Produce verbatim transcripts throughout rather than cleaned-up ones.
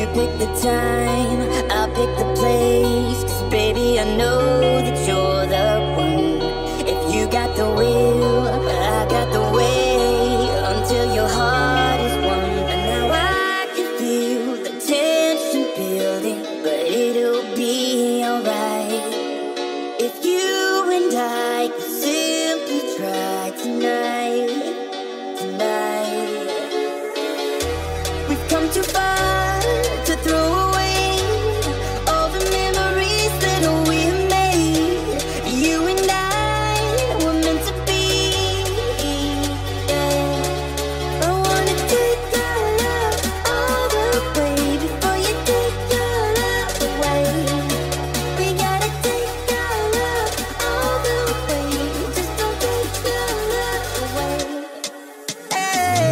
pick the time, I'll pick the place. 'Cause baby, I know that you're the one. If you got the will, I got the way. Until your heart is won. And now I can feel the tension building, but it'll be alright if you and I could simply try tonight. Tonight we've come too far to throw away all the memories that we made. You and I were meant to be. Yeah. I wanna take your love all the way before you take your love away. We gotta take your love all the way. Just don't take your love away. Hey.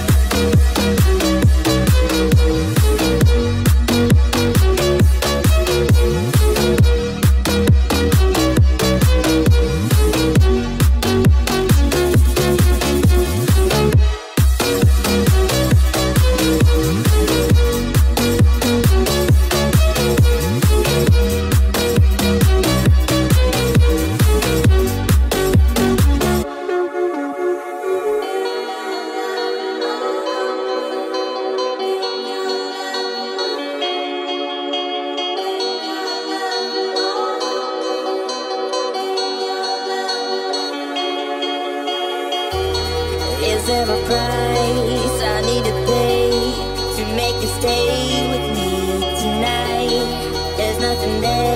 Is there a price I need to pay to make you stay with me tonight? There's nothing there